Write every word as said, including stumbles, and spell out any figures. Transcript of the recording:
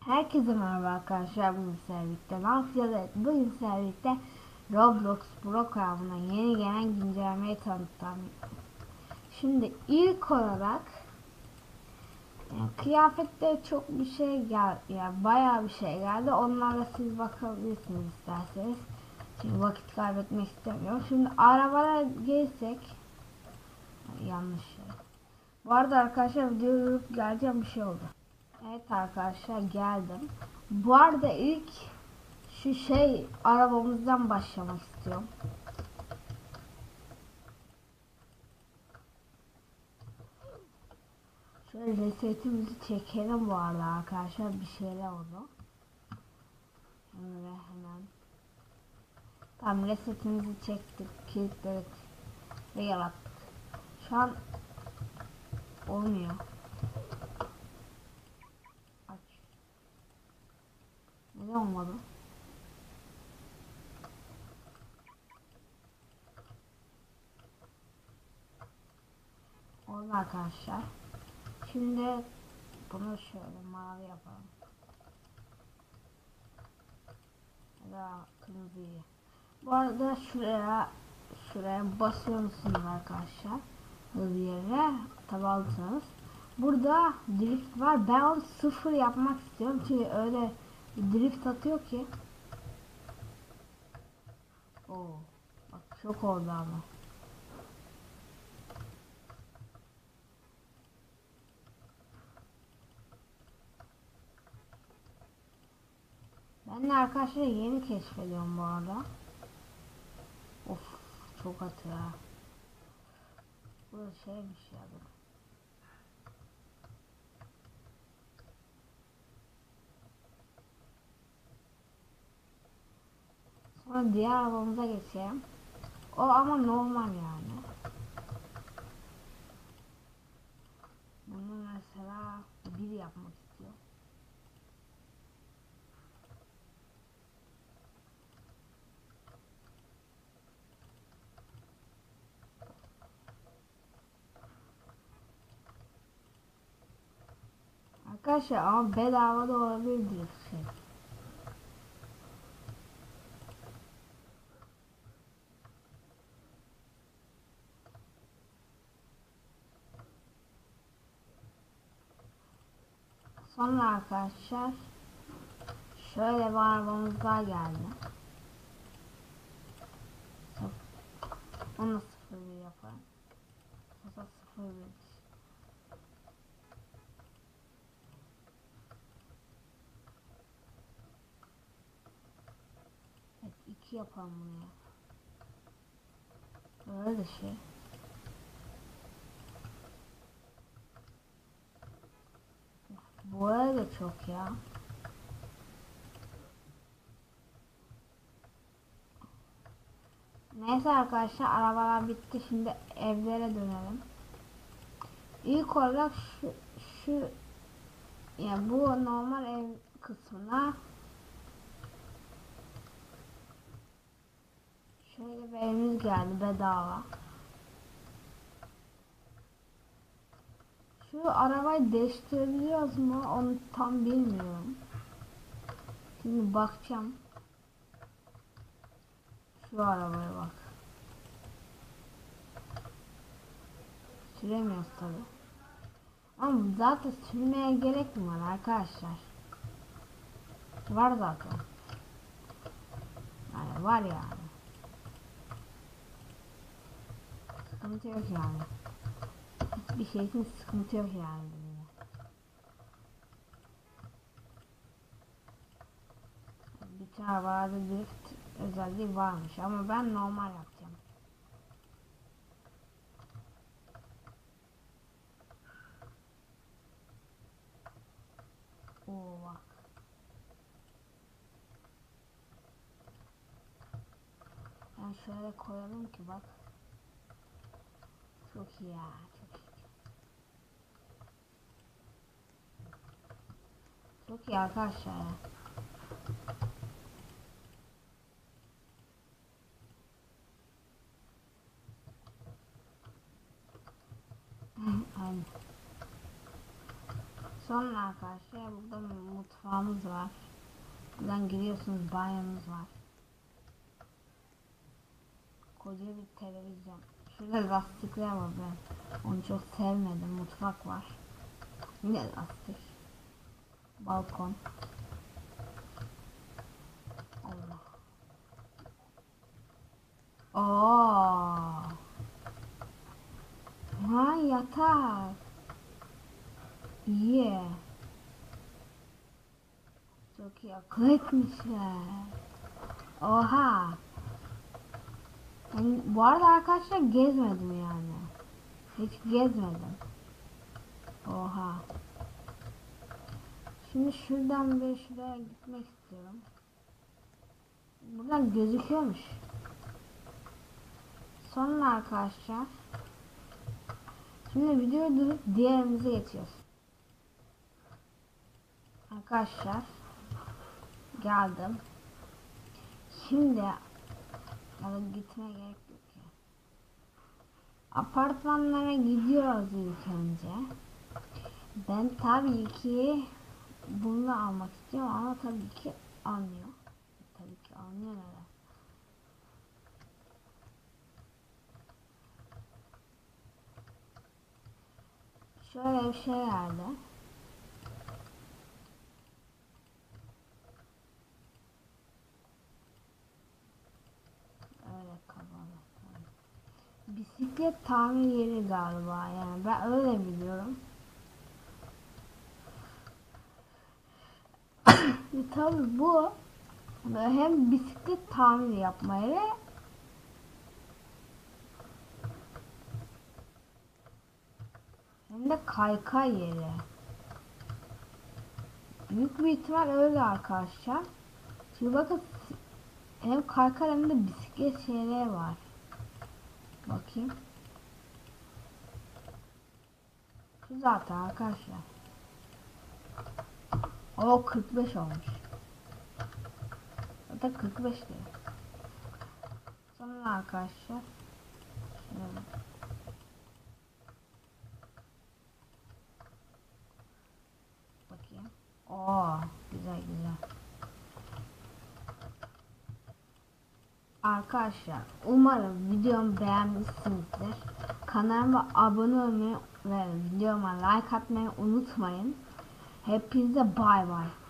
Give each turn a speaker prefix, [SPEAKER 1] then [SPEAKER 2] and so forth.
[SPEAKER 1] Herkese merhaba arkadaşlar, bugün servikte ne yapacağız? Evet, bugün servikte Roblox programına yeni gelen güncellemeyi tanıtacağım. Şimdi ilk olarak yani kıyafette çok bir şey geldi, yani bayağı bir şey geldi. Onlarla siz bakabilirsiniz isterseniz. Şimdi vakit kaybetmek istemiyorum. Şimdi arabalara gelsek, yanlış şey. Bu arada arkadaşlar videoyu durup geleceğim, bir şey oldu. Evet arkadaşlar, geldim. Bu arada ilk şu şey arabamızdan başlamak istiyorum. Şöyle resetimizi çekelim bu arada arkadaşlar, bir şeyler oldu. Hemen hemen. Tamam, resetimizi çektik, kilitledik ve yarattık. Şu an olmuyor. Aç. Neden olmadı? Oldu arkadaşlar. Şimdi bunu şöyle mavi yapalım. Ya da kırmızıyı. Bu arada şuraya şuraya basıyor musunuz arkadaşlar? Bir yere tabi alırsanız. Burada drift var. Ben onu sıfır yapmak istiyorum. Çünkü öyle drift atıyor ki. Oo. Bak çok oldu ama. Ben de arkadaşlar yeni keşfediyorum bu arada. Of, çok atıyor ha. Bu da şeymiş ya. Dur. Sonra diğer arabamıza geçelim. O ama normal yani. Bunu mesela bir yapmak istiyor. Arkadaşlar ama bedava da olabilir diye şey. Sonra arkadaşlar şöyle bir arabamız daha geldi. Onu sıfır bir yapalım. Mesela sıfır bir. Evet, iki yapalım bunu ya. Böyle de şey. Bu arada çok ya. Neyse arkadaşlar, arabalar bitti, şimdi evlere dönelim. İlk olarak şu, şu yani bu normal ev kısmına şöyle bir evimiz geldi bedava. Şu arabayı değiştirebiliyoruz mu onu tam bilmiyorum. Şimdi bakacağım. Şu arabaya bak. Süremiyoruz tabi. Ama zaten sürmeye gerek mi var arkadaşlar? Var zaten. Yani var yani. Sıkıntı yok yani. Bir şey için sıkıntı yok yani. Bütün arabalarda drift özelliği varmış ama ben normal yapacağım. Oo bak. Ben şöyle koyalım ki bak. Çok iyi ya, çok iyi. Çok iyi arkadaşlar ya. Aynen. Sonra arkadaşlar burada mutfağımız var. Buradan giriyorsunuz, banyomuz var. Koca bir televizyon. Şurada lastikler var, ben onu çok sevmedim. Mutfak var. Yine lastik. Balkon. Allah. Oo. Ha, yatak. İyi. Çok iyi akıl etmişler. Oha. Yani bu arada arkadaşlar gezmedim yani. Hiç gezmedim. Oha. Şimdi şuradan bir şuraya gitmek istiyorum. Buradan gözüküyormuş. Sonra arkadaşlar. Şimdi videoyu durup diğerimize geçiyoruz. Arkadaşlar. Geldim. Şimdi alıp gitmeye gerek yok ya. Apartmanlara gidiyoruz ilk önce. Ben tabii ki bunu almak istiyorum ama tabii ki almıyor. Tabii ki almıyor neden? Şöyle bir şey geldi. Öyle kapalı. Bisiklet tamir yeri galiba, yani ben öyle biliyorum. Tabii bu hem bisiklet tamir yapma yeri hem de kaykay yeri. Büyük bir ihtimal öyle arkadaşlar. Şimdi bakın, hem kaykay hem de bisiklet şeyleri var. Bakayım. Şu zaten arkadaşlar. O kırk beş olmuş. Zaten kırk beş diyor. Sonra arkadaşlar. Şöyle. Bakayım. Oo, güzel güzel. Arkadaşlar umarım videomu beğenmişsinizdir. Kanalıma abone olmayı ve videoma like atmayı unutmayın. Hepinize bay bay.